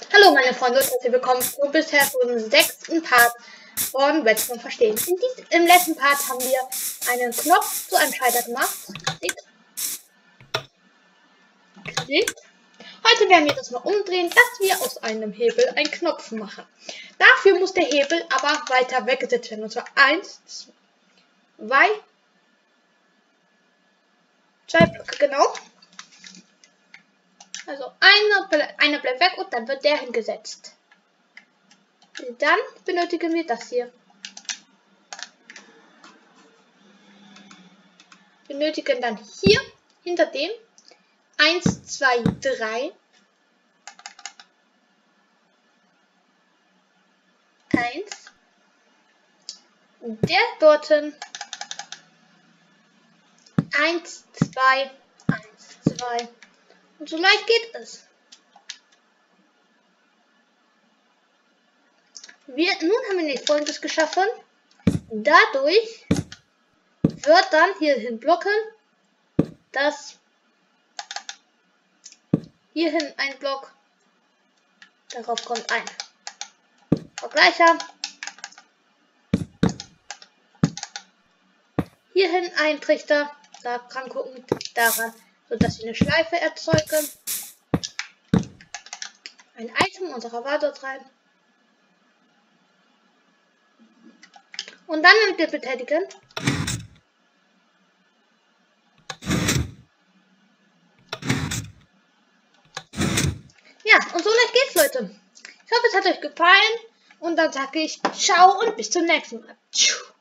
Hallo meine Freunde und herzlich willkommen zu bisher zum 6. Part von Redstone verstehen. Im letzten Part haben wir einen Knopf zu einem Schalter gemacht. Klick. Heute werden wir das mal umdrehen, dass wir aus einem Hebel einen Knopf machen. Dafür muss der Hebel aber weiter weggesetzt werden. Und zwar 1, 2 Blöcke, genau. Also eine bleibt weg und dann wird der hingesetzt. Dann benötigen wir das hier. Benötigen dann hier hinter dem 1, 2, 3. 1. Der dorten 1, 2, 1, 2. Und so leicht geht es. Nun haben wir nicht Folgendes geschaffen. Dadurch wird dann hierhin blocken, dass hierhin ein Block, darauf kommt ein Vergleicher, hierhin ein Trichter, da dran gucken, daran, sodass wir eine Schleife erzeugen. Ein Item unserer Wahl dort rein. Und dann mit wir betätigen. Ja, und so leicht geht's, Leute. Ich hoffe, es hat euch gefallen. Und dann sage ich ciao und bis zum nächsten Mal. Tschuh.